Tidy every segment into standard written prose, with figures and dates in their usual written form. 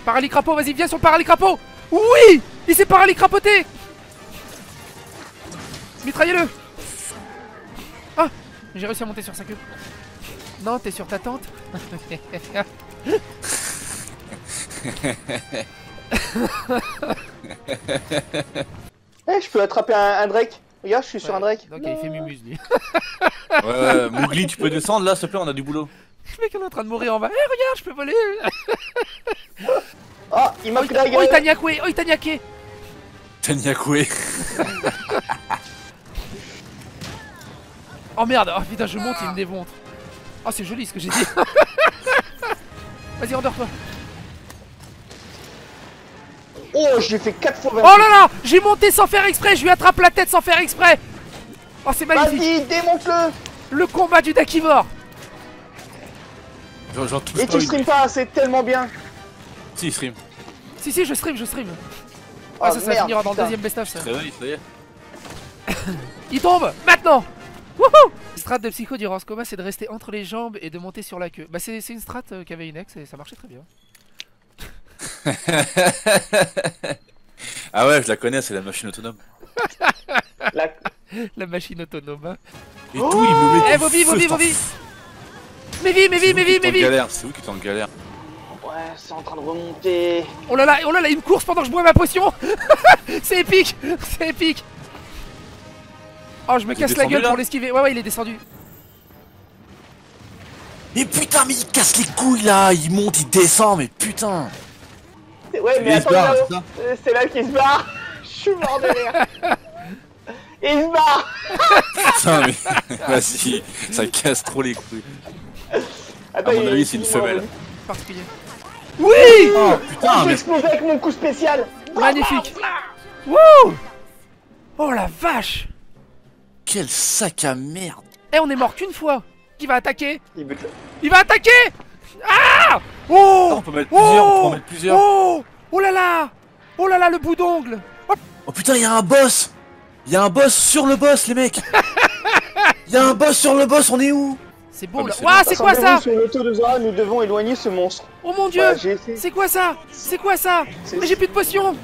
Paralyse crapaud, vas-y, viens sur le paralyse crapaud. Oui, il s'est paralyse crapoté. Mitraillez-le. Ah, j'ai réussi à monter sur sa queue. Non, t'es sur ta tente. Eh, je peux attraper un Drake. Regarde, je suis sur un Drake. Ok, il fait mumuse lui. Ouais, Mougli, tu peux descendre là, s'il te plaît, on a du boulot. Le mec, on est en train de mourir en bas. Eh, regarde, je peux voler. Oh, il m'a pris la Oh, gueule. il t'a niaqué. Oh, il t'a niaqué. Tanyakoué. Oh merde. Oh putain, je monte, il me démonte. Oh, c'est joli ce que j'ai dit. Vas-y, endors-toi. Oh, j'ai fait 4 fois 20. Oh là là, j'ai monté sans faire exprès. Je lui attrape la tête sans faire exprès. Oh, c'est magnifique. Vas-y, démonte-le. Le combat du Dakivore. J'en touche Et pas tu une. stream pas, c'est tellement bien. Si, stream. Si, je stream, je stream. Ah, Ah, ça va merde, finira dans le putain. deuxième best-of ça. Réveille, ça y est. Il tombe maintenant. Wouhou. Strat de psycho durant ce combat, c'est de rester entre les jambes et de monter sur la queue. Bah c'est une strat qu'avait Inex et ça marchait très bien. Ah ouais, je la connais, c'est la machine autonome. La... La machine autonome. Hein. Et tout, il me met. Eh, Bobby. Mais vie. C'est où qui est en galère? Ouais, c'est en train de remonter. Oh là là, une course pendant que je bois ma potion. C'est épique. Oh, je me casse la descendu, gueule là pour l'esquiver. Ouais, il est descendu. Mais putain, mais il casse les couilles là, il monte, il descend, mais putain. Ouais, mais il se attends, barre, là-haut. c'est ça C'est là qu'il se barre. Je suis mort de rire. Et il se barre. Putain, mais vas-y, ça casse trop les couilles. Attends, À mon avis, c'est une femelle. Particulier. Oui. Oh Oh, putain, j'ai mais explosé avec mon coup spécial. Magnifique. Wouh. Oh la vache. quel sac à merde. Eh, on est mort qu'une fois. Qui va attaquer? Il bute là. Il va attaquer. Ah. Oh. On peut mettre plusieurs, on peut en mettre plusieurs. Oh là là. Le bout d'ongle. Oh putain, il y a un boss. Il y a un boss sur le boss, les mecs. Il y a un boss sur le boss, on est où? C'est beau Ah, mais là. c'est Ouah, c'est quoi ça? Rassemblez-vous sur l'auto de Zora, nous devons éloigner ce monstre. Oh mon dieu. Ouais, j'ai essayé. C'est quoi ça? C'est Mais j'ai plus de potions.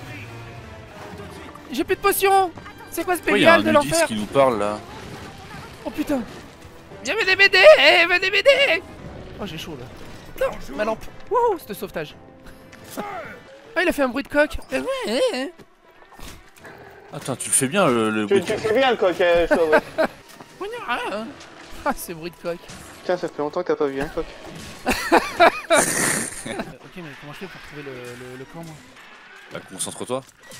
C'est quoi ce Pourquoi il y a un pégal de nudiste l'enfer? qui nous parle là? Oh putain. Viens m'aider. Venez m'aider. Oh, j'ai chaud là. Non, ma lampe. Wouhou, c'est de sauvetage. Ah, il a fait un bruit de coq. Attends, tu le fais bien le Tu bruit. fais bien le coq, Chauve. Ah, c'est bruit de coq. Putain, ça fait longtemps que t'as pas vu un coq. Ok, mais comment je fais pour trouver le camp, moi? Bah, concentre-toi.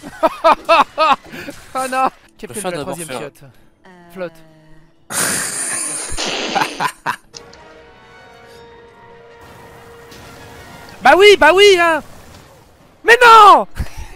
Ah non. Peux Capitaine faire de la d'abord troisième faire. fiotte. Flotte. Bah oui, hein. Mais non.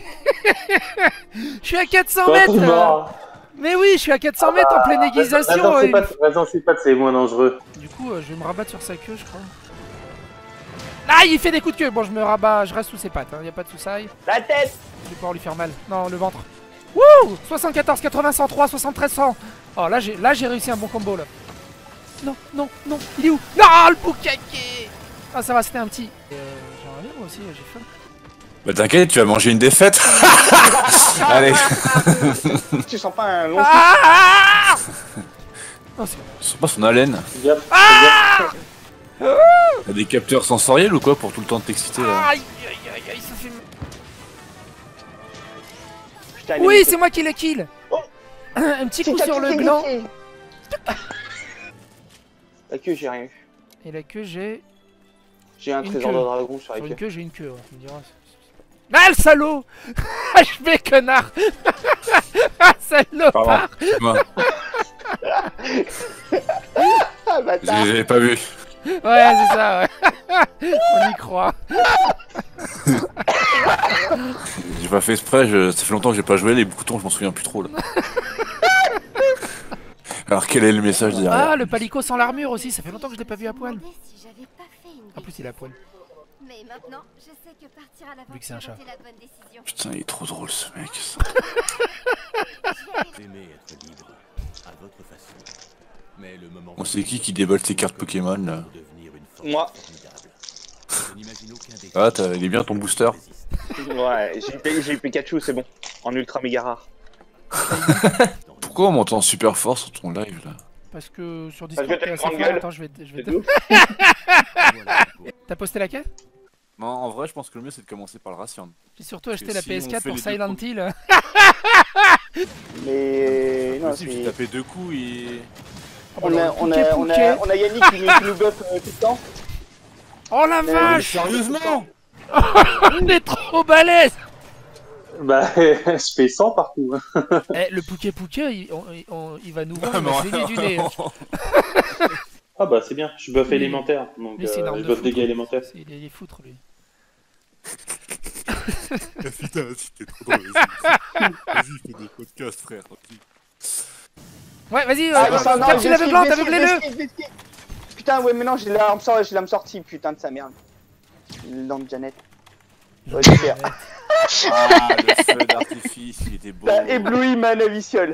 Je suis à 400 mètres. Mais oui, je suis à 400 mètres en pleine aiguisation. Vas-y, c'est pas, c'est moins dangereux. Du coup, je vais me rabattre sur sa queue, je crois. Ah, il fait des coups de queue. Bon, je me rabats, je reste sous ses pattes, hein. Y a pas de soucis. La tête. Je vais pouvoir lui faire mal. Non, le ventre. Wouh. 74, 80, 103, 73, 100. Oh, là, j'ai réussi un bon combo, là. Non. Il est où? Non, le boucaquet. Ah, ça va, c'était un petit. J'aimerais bien, moi aussi, j'ai faim. Bah t'inquiète, tu vas manger une défaite. Allez. Tu sens pas un long Ah. Oh, c'est bon. Je sens pas son haleine. Ah. T'as des capteurs sensoriels ou quoi pour tout le temps de t'exciter là? Aïe, ça fait mal. Oui, c'est moi qui le kill. Oh. Un petit coup sur le gland. La queue, j'ai rien eu. Et la queue, j'ai... J'ai un Une trésor queue. de dragon sur la Sur une queue. queue, j'ai une queue, ouais. Tu me diras. Ah, le salaud. HB, connard. Ah, salopard. Moi, Ah, bâtard. j'avais pas vu. Ouais, c'est ça, ouais. On y croit. J'ai pas fait exprès, ça fait longtemps que j'ai pas joué, les boutons je m'en souviens plus trop là. Alors quel est le message derrière? Ah, le palico sans l'armure aussi, ça fait longtemps que je l'ai pas vu à poil. En plus, il est à poil. Mais maintenant, je sais que partir à Vu que c'est un l'aventure chat. était la bonne décision. Putain, il est trop drôle ce mec. Aimez être libre, à votre façon. Mais le moment On sait qui déballe ses cartes Pokémon là? pour devenir une force Moi. formidable. Ce n'imagine aucun des Ah, il est bien ton booster. Ouais, j'ai eu Pikachu, c'est bon. En ultra méga rare. Pourquoi on m'entend super fort sur ton live là? Parce que sur Parce Discord, que t'as t'es une assez grande fort. gueule. Attends, je vais C'est te... tout. T'as posté laquelle? Non, en vrai, je pense que le mieux c'est de commencer par le Ration. J'ai surtout Parce acheté que la si on PS4 fait pour les deux Silent premiers- Hill. Mais non, Si j'ai c'est... tapé 2 coups et. On a Yannick qui nous buff tout le temps. Oh la Mais- vache! Sérieusement? On est trop balèze! Bah, je fais 100 partout. Hein. Eh, le Pouké Pouké, il va nous voir, il va saigner du nez. Ah bah c'est bien, je buff Lui- élémentaire, donc lui, c'est une arme je de buff foutre. dégâts élémentaires. Il est foutre, lui. Putain, c'était trop drôle. Vas-y, fais des podcasts, frère. Ouais, vas-y, Ah, non, non, capture l'aveuglante, j'esquive, aveuglez-le! j'esquive. Putain, ouais, mais non, j'ai l'arme sortie, putain de sa merde. Lampe Janet. Ouais, super. Ah, le feu d'artifice, il était beau. T'as ébloui ma naviciole.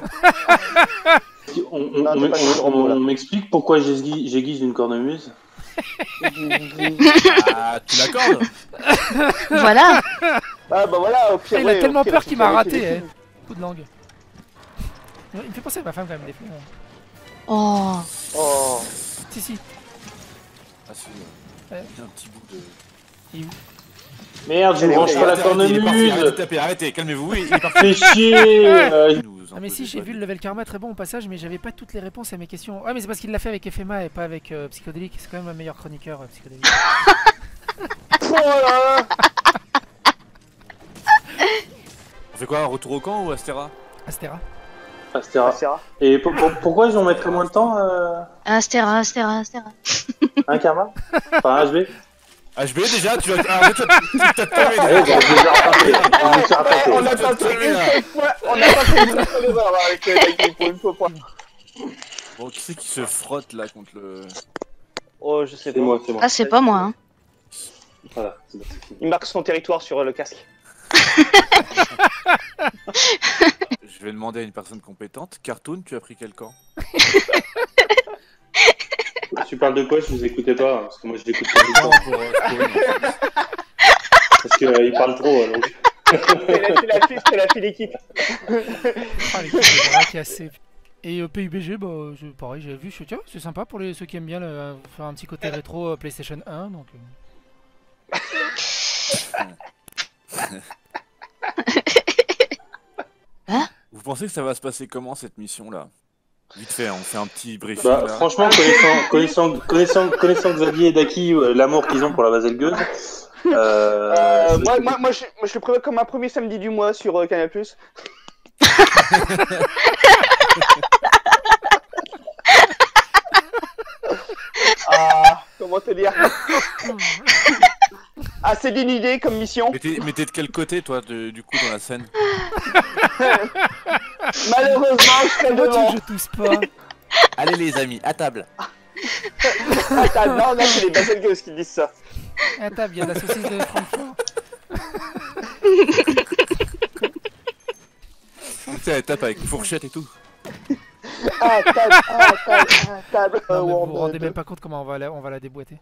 Non, t'es pas sur le robot, là. On m'explique pourquoi j'aiguise une cornemuse. Ah, tu l'accordes? Voilà. Ah bah voilà, au pire. Ah, il ouais, a au tellement pire, peur tu qu'il fais m'a avec raté, les eh. Coup de langue. Il me fait penser à ma femme quand même, des fois. Oh. Oh. Si, si. Ah, si, Ouais. il y a un petit bout de. Il est où? Merde, je Allez, branche pas la Il est parti, cornemuse. arrêtez de taper, arrêtez, calmez-vous, il est parti. Fais chier. Ah mais si, j'ai vu le level karma très bon au passage, mais j'avais pas toutes les réponses à mes questions. Ouais, mais c'est parce qu'il l'a fait avec FMA et pas avec Psychodélique. C'est quand même un meilleur chroniqueur, Psychodélique. Oh là là. On fait quoi, retour au camp ou Astera? Astera. Astera. Astera. Et pourquoi ils vont mettre moins de temps Astera, Astera, Astera. un karma? Enfin, HB. HB déjà, tu vas. Ah, tu t'as tapé Allez, déjà. bon, je vais rattraper. Je me suis rattrapé. On a pas fait une seule fois, on a pas fait une seule erreur avec Nike pour une fois. Bon, qui c'est qui se frotte là contre le. Oh, je sais C'est pas. moi, c'est moi. Ah, c'est pas moi, hein. Voilà, c'est bon, c'est fini. Il marque son territoire sur le casque. Je vais demander à une personne compétente. Cartoon, tu as pris quel camp? Tu parles de quoi? Je vous écoutais pas, parce que moi je l'écoute pas tout le temps. Parce qu'il parle trop, donc. C'est la fille d'équipe. Ah, les bras cassés. Et PUBG, bah, pareil, j'avais vu, je suis tiens, c'est sympa pour ceux qui aiment bien faire un petit côté rétro PlayStation 1, donc... Vous pensez que ça va se passer comment cette mission là? Vite fait, on fait un petit briefing Bah, là. franchement, connaissant Xavier et Daki, l'amour qu'ils ont pour la baselgueuse. Moi, je le prévois comme un premier samedi du mois sur Canal+. Ah, comment te dire? Ah, c'est d'une idée comme mission. Mais t'es de quel côté toi du coup dans la scène? Malheureusement, je serai Moi, tu devant. je tousse pas. Allez les amis, à table. Attends, non, c'est les baselgueuses qui disent ça. À table, il y a de la saucisse de Francfort. Tu sais, elle tape avec une fourchette et tout. Ah, table. Non, mais vous vous rendez même pas compte comment on va la déboîter.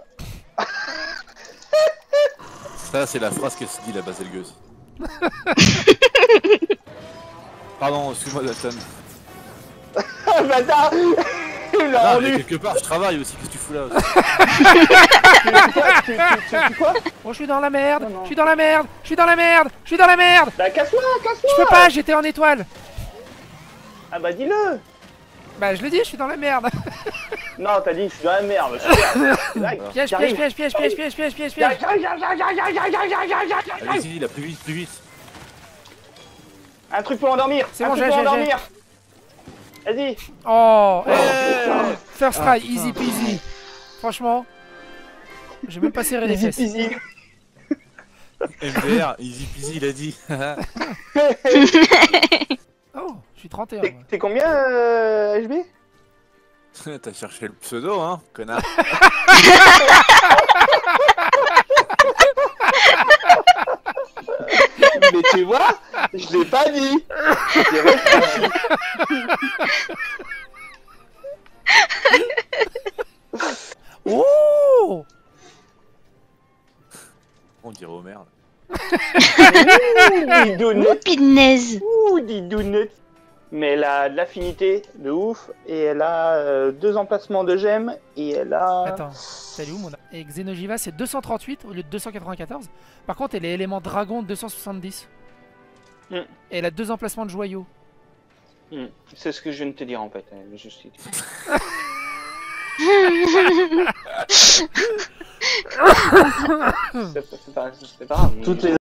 Ça, c'est la phrase qu'elle se dit, la baselgueuse. Pardon, excuse-moi, Dalton. Ah, bâtard. Il l'a Ah, mais rendu. quelque part, je travaille aussi, qu'est-ce que tu fous là aussi? Tu quoi? Oh, je suis dans la merde, Non, non. je suis dans la merde, je suis dans la merde, je suis dans la merde. Bah, casse-toi. Je peux pas, j'étais en étoile. Ah bah, dis-le. Bah, je le dis, je suis dans la merde. Non, t'as dit, je suis dans la merde. Super. Piège, piège, piège, piège, piège, piège, piège, piège, piège. Allez-y, là, plus vite, plus vite. Un truc pour endormir. C'est un bon, truc j'ai. pour endormir. Vas-y. Oh, putain. first try, putain. easy peasy. Franchement, j'ai même pas serré les Easy fesses. peasy. MDR, easy peasy, il a dit. Oh, je suis 31. moi. T'es combien, HB? T'as cherché le pseudo, hein, connard. Mais tu vois, je l'ai pas dit. J'ai réfléchi. Oh, merde. Didounette. Pinaise. Ouh, Didounette. Mais elle a de l'affinité de ouf. Et elle a 2 emplacements de gemmes. Et elle a... Attends, t'as où mon... Et Xenogiva c'est 238 au lieu de 294. Par contre elle est élément dragon 270. Mm. Et elle a 2 emplacements de joyaux. C'est ce que je viens de te dire en fait. Juste... c'est pas grave. Toutes les